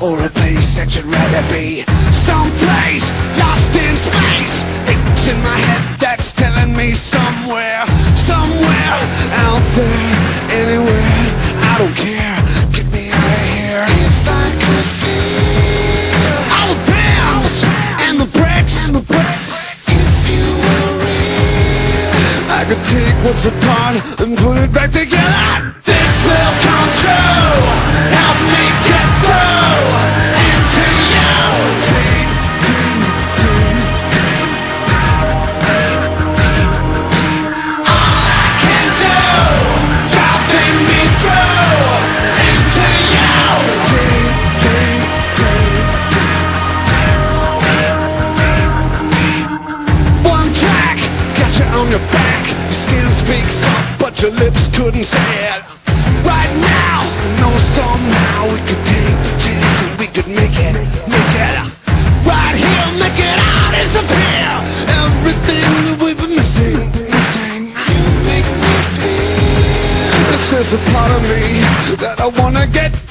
or a place that you'd rather be. Someplace lost in space. It's in my head that's telling me somewhere, somewhere out there, anywhere. I don't care, get me out of here. If I could feel all the pins and the bricks, if you were real, I could take what's apart and put it back together. This will come true. Help me get through into you. Deep, deep, deep, deep. All I can do, dropping me through into you. Deep, deep, deep, deep. One track, got you on your back. Your skin speaks up, but your lips couldn't say it. Right now, no, somehow we could take the chance and we could make it. Right here, make it out, disappear. Everything that we've been missing. You make me feel that there's a part of me that I wanna get